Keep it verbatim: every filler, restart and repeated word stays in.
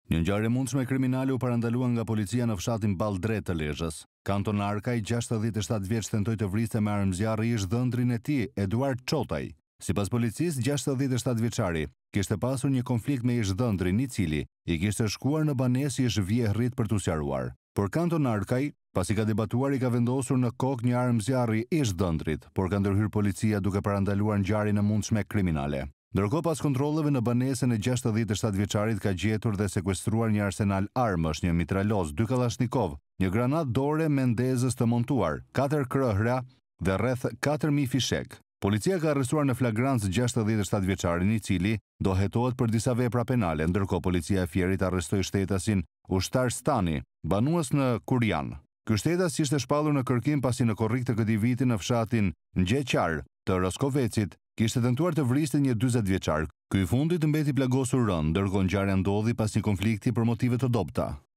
Një ngjarje mundshme kriminale u parandalua nga policia në fshatin Balldre të Lezhës. Kanton Arkaj, gjashtëdhjetë e shtatë vjeç, tentoi të vriste me armë zjarri ish dhëndrin e tij, Eduard Çotaj. Sipas policisë, gjashtëdhjetë e shtatë vjeçari kishte pasur një konflikt me ish dhëndrin, i cili i kishte shkuar në banesë ish vjehrit për t'u sqaruar. Por Kanton Arkaj, pasi ka debatuar, i ka vendosur në kokë një armë zjarri ish dhëndrit, por ka ndërhyrë policia duke parandaluar ngjarjen e mundshme kriminale. Ndërkohë, pas kontrolleve në banesën e gjashtëdhjetë e shtatë vjeçarit ka gjetur dhe sekuestruar një arsenal armësh, një mitraloz, dy kalashnikov, një granat dore mendezës të montuar, katër krëhra dhe rreth katër mijë fishek. Policia ka arrestuar në flagrancë gjashtëdhjetë e shtatë vjeçarin, i cili do hetohet për disa vepra penale. Ndërkohë, policia e Fierit arrestoi shtetasin Ushtar Stani, banues në Kurian. Ky shtetas ishte shpallur në kërkim pasi në korrik të këtij viti në fshatin Ngjeqar të Roskovecit kishte tentuar të vriste një dyzet vjeçar. Ky i fundit mbeti plagosur rënd, ndërkohë ngjarja ndodhi pas një konflikti për motive të dobta.